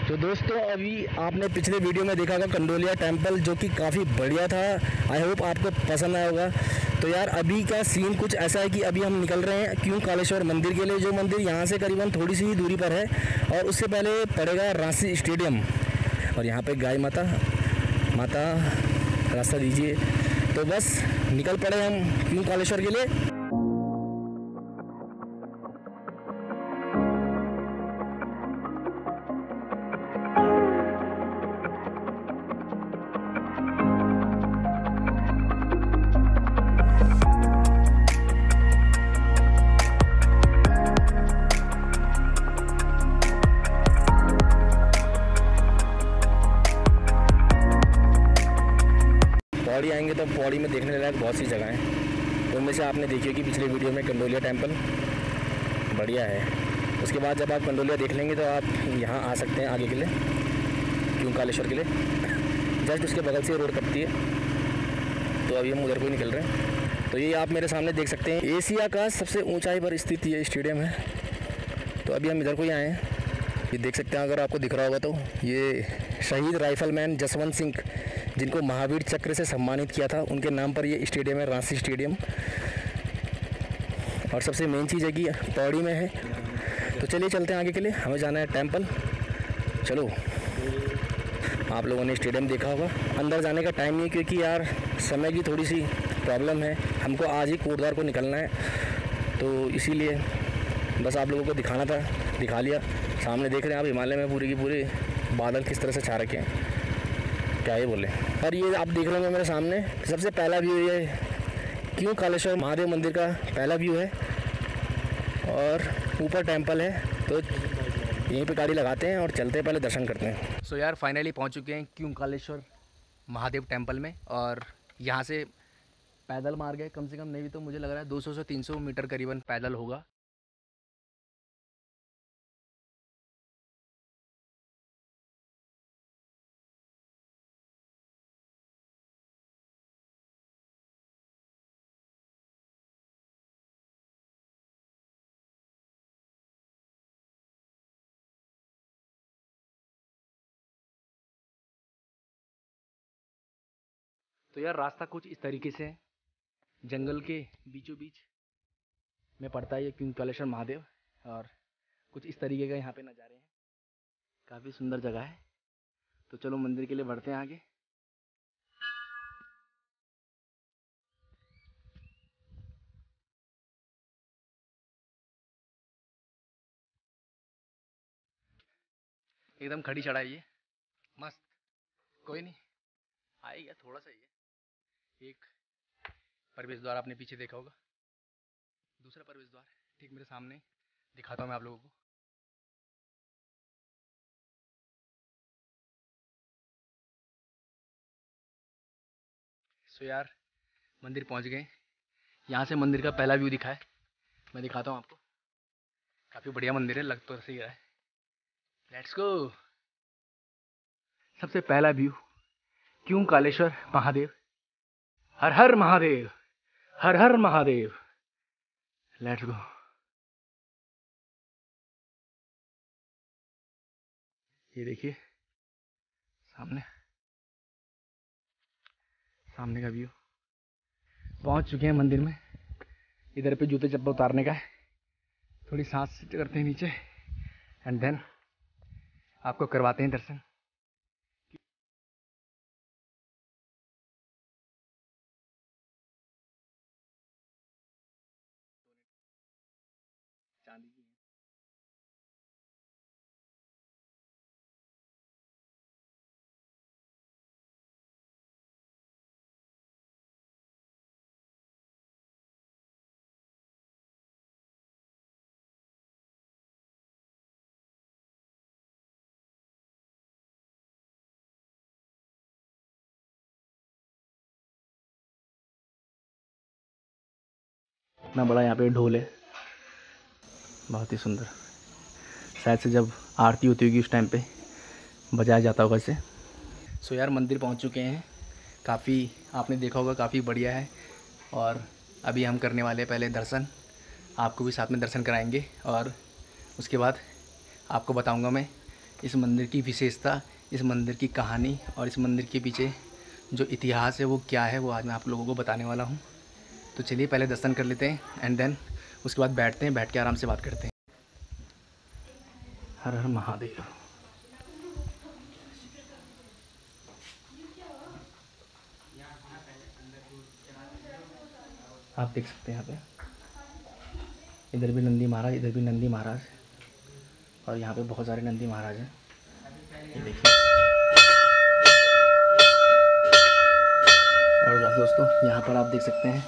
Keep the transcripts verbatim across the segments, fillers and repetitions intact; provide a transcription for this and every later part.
तो दोस्तों अभी आपने पिछले वीडियो में देखा होगा कंडोलिया टेम्पल, जो कि काफ़ी बढ़िया था। आई होप आपको पसंद आया होगा। तो यार अभी का सीन कुछ ऐसा है कि अभी हम निकल रहे हैं क्यों कालेश्वर मंदिर के लिए, जो मंदिर यहाँ से करीबन थोड़ी सी ही दूरी पर है और उससे पहले पड़ेगा रांसी स्टेडियम। और यहाँ पे गाय माता माता रास्ता दीजिए। तो बस निकल पड़े हम क्यों कालेश्वर के लिए। पौड़ी आएंगे तो पौड़ी में देखने लायक बहुत सी जगह हैं। उनमें से आपने देखी होगी पिछले वीडियो में कंडोलिया टेम्पल, बढ़िया है। उसके बाद जब आप कंडोलिया देख लेंगे तो आप यहाँ आ सकते हैं आगे के लिए क्यों कालेश्वर के लिए। जस्ट उसके बगल से रोड कटती है, तो अभी हम उधर को ही निकल रहे हैं। तो ये आप मेरे सामने देख सकते हैं एशिया का सबसे ऊंचाई पर स्थित ये स्टेडियम है। तो अभी हम इधर को ही आए हैं। ये देख सकते हैं, अगर आपको दिख रहा होगा तो ये शहीद राइफलमैन जसवंत सिंह, जिनको महावीर चक्र से सम्मानित किया था, उनके नाम पर ये स्टेडियम है, रांसी स्टेडियम। और सबसे मेन चीज़ है कि पौड़ी में है। तो चलिए चलते हैं आगे के लिए, हमें जाना है टेम्पल। चलो, आप लोगों ने स्टेडियम देखा होगा। अंदर जाने का टाइम नहीं है क्योंकि यार समय की थोड़ी सी प्रॉब्लम है, हमको आज ही कोटद्वार को निकलना है। तो इसीलिए बस आप लोगों को दिखाना था, दिखा लिया। सामने देख रहे हैं आप हिमालय में पूरी की पूरी बादल किस तरह से छा रखे हैं, क्या ये बोले। और ये आप देख रहे होंगे मेरे सामने सबसे पहला व्यू ये क्यों कालेश्वर महादेव मंदिर का पहला व्यू है। और ऊपर टेम्पल है, तो यहीं पे गाड़ी लगाते हैं और चलते हैं, पहले दर्शन करते हैं। सो so यार फाइनली पहुंच चुके हैं क्यों कालेश्वर महादेव टेम्पल में। और यहाँ से पैदल मार्ग है, कम से कम नहीं भी तो मुझे लग रहा है दो सौ से तीन सौ मीटर करीबन पैदल होगा। तो यार रास्ता कुछ इस तरीके से है, जंगल के बीचों बीच में पड़ता है ये क्यों कालेश्वर महादेव। और कुछ इस तरीके का यहाँ पे नज़ारे हैं, काफ़ी सुंदर जगह है। तो चलो मंदिर के लिए बढ़ते हैं आगे। एकदम खड़ी चढ़ाई है, मस्त। कोई नहीं, आएगा थोड़ा सा ही है। एक प्रवेश द्वार आपने पीछे देखा होगा, दूसरा प्रवेश द्वार ठीक मेरे सामने, दिखाता हूँ मैं आप लोगों को। सो यार मंदिर पहुँच गए। यहाँ से मंदिर का पहला व्यू दिखा है, मैं दिखाता हूँ आपको। काफ़ी बढ़िया मंदिर है, लग तो सही रहा है। Let's go. सबसे पहला व्यू क्यों कालेश्वर महादेव। हर हर महादेव, हर हर महादेव। Let's go. ये देखिए सामने सामने का व्यू। पहुंच चुके हैं मंदिर में। इधर पे जूते चप्पल उतारने का है, थोड़ी सांस करते हैं नीचे एंड देन आपको करवाते हैं दर्शन। चांदी की इतना बड़ा यहाँ पे ढोल है, बहुत ही सुंदर। शायद से जब आरती होती होगी उस टाइम पे बजाया जाता होगा इसे। सो यार मंदिर पहुँच चुके हैं। काफ़ी आपने देखा होगा, काफ़ी बढ़िया है। और अभी हम करने वाले हैं पहले दर्शन, आपको भी साथ में दर्शन कराएंगे। और उसके बाद आपको बताऊंगा मैं इस मंदिर की विशेषता, इस मंदिर की कहानी और इस मंदिर के पीछे जो इतिहास है वो क्या है, वो आज मैं आप लोगों को बताने वाला हूँ। तो चलिए पहले दर्शन कर लेते हैं एंड देन उसके बाद बैठते हैं, बैठ के आराम से बात करते हैं। हर हर महादेव। आप देख सकते हैं यहाँ पे, इधर भी नंदी महाराज, इधर भी नंदी महाराज, और यहाँ पे बहुत सारे नंदी महाराज हैं। ये देखिए। और दोस्तों यहाँ पर आप देख सकते हैं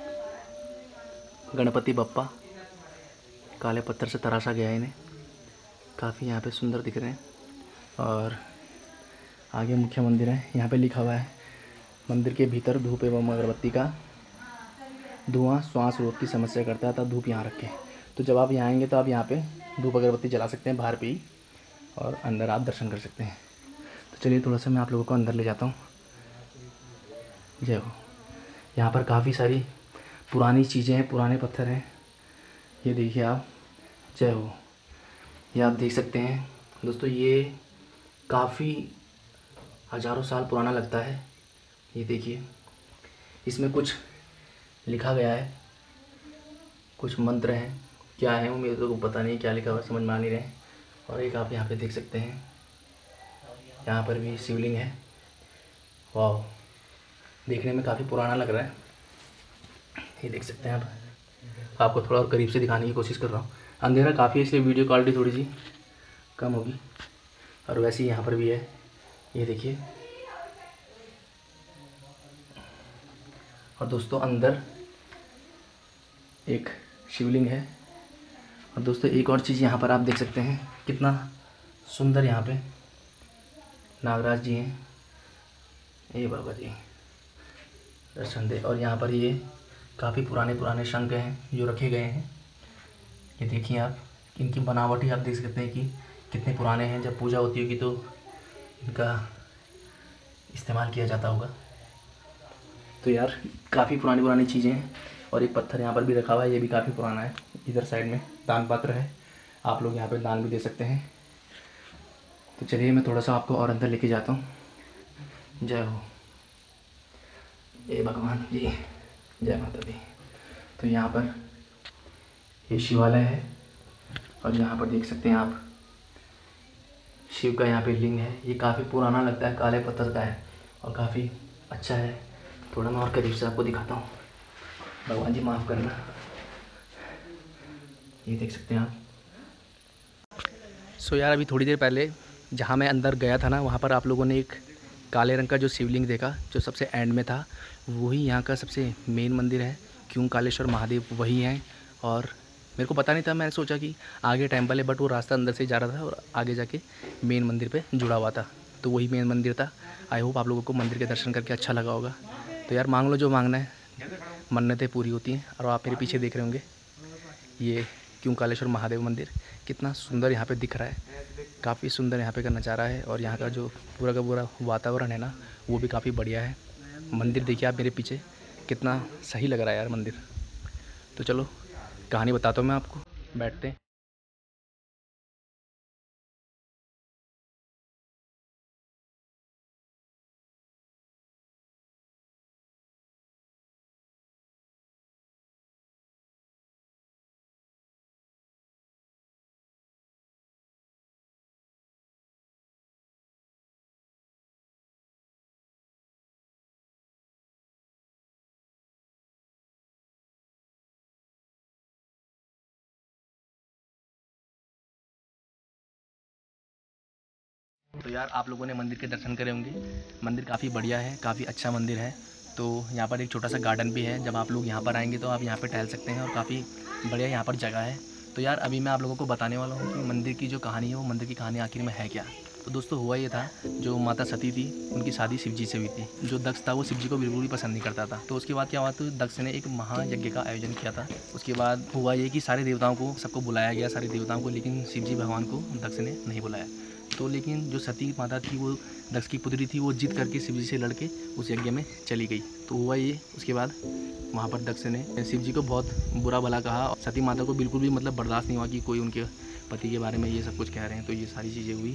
गणपति बप्पा, काले पत्थर से तराशा गया है इन्हें, काफ़ी यहाँ पे सुंदर दिख रहे हैं। और आगे मुख्य मंदिर है, यहाँ पे लिखा हुआ है मंदिर के भीतर धूप एवं अगरबत्ती का धुआं श्वास रोग की समस्या करता है, तब धूप यहाँ रखें। तो जब आप यहाँ आएंगे तो आप यहाँ पे धूप अगरबत्ती जला सकते हैं बाहर पे ही, और अंदर आप दर्शन कर सकते हैं। तो चलिए थोड़ा सा मैं आप लोगों को अंदर ले जाता हूँ। जय हो। यहाँ पर काफ़ी सारी पुरानी चीज़ें हैं, पुराने पत्थर हैं, ये देखिए आप। जय हो। ये आप देख सकते हैं दोस्तों, ये काफ़ी हज़ारों साल पुराना लगता है। ये देखिए, इसमें कुछ लिखा गया है, कुछ मंत्र हैं, क्या है वो मेरे को पता नहीं क्या लिखा हुआ, समझ में आ नहीं रहे। और एक आप यहाँ पे देख सकते हैं, यहाँ पर भी शिवलिंग है। वाह, देखने में काफ़ी पुराना लग रहा है। ये देख सकते हैं आप। आपको थोड़ा और करीब से दिखाने की कोशिश कर रहा हूँ, अंधेरा काफ़ी है इसलिए वीडियो क्वालिटी थोड़ी सी कम होगी। और वैसे ही यहाँ पर भी है, ये देखिए। और दोस्तों अंदर एक शिवलिंग है। और दोस्तों एक और चीज़ यहाँ पर आप देख सकते हैं, कितना सुंदर यहाँ पे नागराज जी हैं। ये बाबा जी दर्शन दे। और यहाँ पर ये काफ़ी पुराने पुराने शंख हैं जो रखे गए हैं। ये देखिए आप, इनकी बनावट ही आप देख सकते हैं कि कितने पुराने हैं। जब पूजा होती होगी तो इनका इस्तेमाल किया जाता होगा। तो यार काफ़ी पुरानी पुरानी चीज़ें हैं। और एक पत्थर यहाँ पर भी रखा हुआ है, ये भी काफ़ी पुराना है। इधर साइड में दान पात्र है, आप लोग यहाँ पर दान भी दे सकते हैं। तो चलिए मैं थोड़ा सा आपको और अंदर लेके जाता हूँ। जय हो। ये भगवान जी, जय माता दी। तो यहाँ पर ये शिवालय है, और यहाँ पर देख सकते हैं आप शिव का यहाँ पे लिंग है। ये काफ़ी पुराना लगता है, काले पत्थर का है और काफ़ी अच्छा है। थोड़ा मैं और करीब से आपको दिखाता हूँ। भगवान जी माफ़ करना। ये देख सकते हैं आप। सो यार अभी थोड़ी देर पहले जहाँ मैं अंदर गया था ना, वहाँ पर आप लोगों ने एक काले रंग का जो शिवलिंग देखा, जो सबसे एंड में था, वही यहाँ का सबसे मेन मंदिर है। क्यों कालेश्वर महादेव वही हैं। और मेरे को पता नहीं था, मैंने सोचा कि आगे टेम्पल है, बट वो रास्ता अंदर से जा रहा था और आगे जाके मेन मंदिर पे जुड़ा हुआ था, तो वही मेन मंदिर था। आई होप आप लोगों को मंदिर के दर्शन करके अच्छा लगा होगा। तो यार मांग लो जो मांगना है, मन्नतें पूरी होती हैं। और आप मेरे पीछे देख रहे होंगे ये क्यों कालेश्वर महादेव मंदिर कितना सुंदर यहाँ पे दिख रहा है, काफ़ी सुंदर यहाँ पे का नज़ारा है। और यहाँ का जो पूरा का पूरा वातावरण है ना, वो भी काफ़ी बढ़िया है। मंदिर देखिए आप मेरे पीछे, कितना सही लग रहा है यार मंदिर। तो चलो कहानी बताता हूँ मैं आपको, बैठते हैं। तो यार आप लोगों ने मंदिर के दर्शन करे होंगे। मंदिर काफ़ी बढ़िया है, काफ़ी अच्छा मंदिर है। तो यहाँ पर एक छोटा सा गार्डन भी है, जब आप लोग यहाँ पर आएंगे तो आप यहाँ पर टहल सकते हैं और काफ़ी बढ़िया यहाँ पर जगह है। तो यार अभी मैं आप लोगों को बताने वाला हूँ कि मंदिर की जो कहानी है, वो मंदिर की कहानी आखिर में है क्या। तो दोस्तों हुआ ये था, जो माता सती थी उनकी शादी शिव जी से हुई थी। जो दक्ष था वो शिव जी को बिल्कुल भी पसंद नहीं करता था। तो उसके बाद क्या हुआ, तो दक्ष ने एक महायज्ञ का आयोजन किया था। उसके बाद हुआ ये कि सारे देवताओं को सबको बुलाया गया, सारे देवताओं को, लेकिन शिव जी भगवान को दक्ष ने नहीं बुलाया। तो लेकिन जो सती माता थी, वो दक्ष की पुत्री थी, वो जिद करके शिव जी से लड़के उस यज्ञ में चली गई। तो हुआ ये, उसके बाद वहाँ पर दक्ष ने शिव जी को बहुत बुरा भला कहा। और सती माता को बिल्कुल भी मतलब बर्दाश्त नहीं हुआ कि कोई उनके पति के बारे में ये सब कुछ कह रहे हैं। तो ये सारी चीज़ें हुई।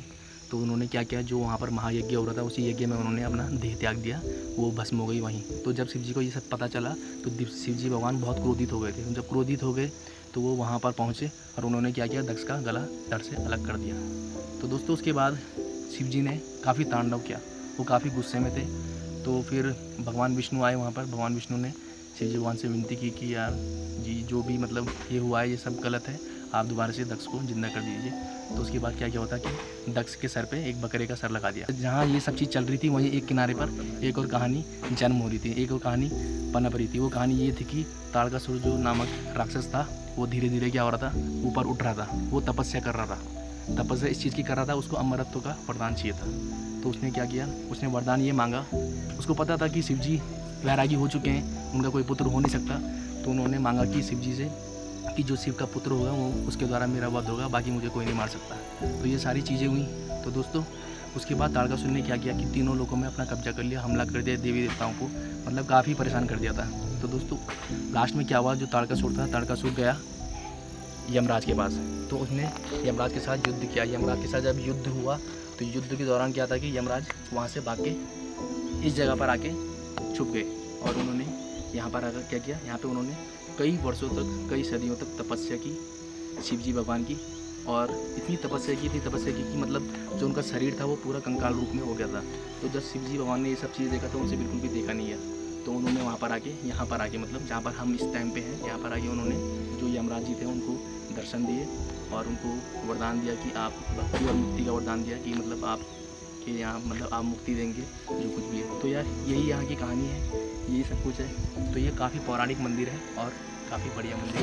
तो उन्होंने क्या किया, जो वहाँ पर महायज्ञ हो रहा था उसी यज्ञ में उन्होंने अपना देह त्याग दिया, वो भस्म हो गई वहीं। तो जब शिव जी को ये सब पता चला तो शिव जी भगवान बहुत क्रोधित हो गए थे। जब क्रोधित हो गए तो वो वहाँ पर पहुँचे और उन्होंने क्या किया, दक्ष का गला धड़ से अलग कर दिया। तो दोस्तों उसके बाद शिव जी ने काफ़ी तांडव किया, वो काफ़ी गुस्से में थे। तो फिर भगवान विष्णु आए वहाँ पर। भगवान विष्णु ने शिव जी भगवान से विनती की कि यार जी जो भी मतलब ये हुआ है ये सब गलत है, आप दोबारा से दक्ष को जिंदा कर दीजिए। तो उसके बाद क्या क्या होता कि दक्ष के सर पे एक बकरे का सर लगा दिया। जहाँ ये सब चीज़ चल रही थी वहीं एक किनारे पर एक और कहानी जन्म हो रही थी, एक और कहानी पनप रही थी। वो कहानी ये थी कि ताड़कासुर जो नामक राक्षस था वो धीरे धीरे क्या हो रहा था, ऊपर उठ रहा था। वो तपस्या कर रहा था। तपस्या इस चीज़ की कर रहा था, उसको अमरत्व का वरदान चाहिए था। तो उसने क्या किया, उसने वरदान ये मांगा। उसको पता था कि शिव जी वैरागी हो चुके हैं, उनका कोई पुत्र हो नहीं सकता। तो उन्होंने मांगा कि शिव जी से कि जो शिव का पुत्र होगा वो उसके द्वारा मेरा वध होगा, बाकी मुझे कोई नहीं मार सकता। तो ये सारी चीज़ें हुई। तो दोस्तों उसके बाद ताड़कासुर ने क्या किया कि तीनों लोगों में अपना कब्जा कर लिया, हमला कर दिया देवी देवताओं को, मतलब काफ़ी परेशान कर दिया था। तो दोस्तों लास्ट में क्या हुआ, जो ताड़कासुर था, ताड़कासुर गया यमराज के पास। तो उसने यमराज के साथ युद्ध किया। यमराज के साथ जब युद्ध हुआ तो युद्ध के दौरान क्या था कि यमराज वहाँ से भाग के इस जगह पर आके छुप गए। और उन्होंने यहाँ पर आकर क्या किया, यहाँ पे उन्होंने कई वर्षों तक, कई सदियों तक तपस्या की शिव जी भगवान की। और इतनी तपस्या की इतनी तपस्या की कि मतलब जो उनका शरीर था वो पूरा कंकाल रूप में हो गया था। तो जब शिव जी भगवान ने ये सब चीज़ देखा तो उनसे बिल्कुल भी देखा नहीं गया। तो उन्होंने वहाँ पर आके, यहाँ पर आके मतलब जहाँ पर हम इस टाइम पे हैं, यहाँ पर आके उन्होंने जो यमराज जी थे उनको दर्शन दिए और उनको वरदान दिया कि आप भक्ति और मुक्ति का वरदान दिया कि मतलब आप कि यहाँ मतलब आप मुक्ति देंगे जो कुछ भी है। तो यार यही यहाँ की कहानी है, यही सब कुछ है। तो ये काफ़ी पौराणिक मंदिर है और काफ़ी बढ़िया मंदिर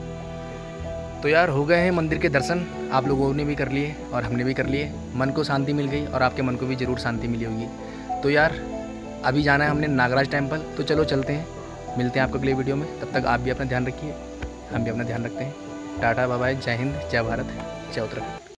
है। तो यार हो गए हैं मंदिर के दर्शन, आप लोगों ने भी कर लिए और हमने भी कर लिए। मन को शांति मिल गई और आपके मन को भी ज़रूर शांति मिली होगी। तो यार अभी जाना है हमने नागराज टेम्पल, तो चलो चलते हैं, मिलते हैं आपको अगले वीडियो में। तब तक आप भी अपना ध्यान रखिए, हम भी अपना ध्यान रखते हैं। टाटा बाय बाय, जय हिंद, जय भारत, जय उत्तराखंड।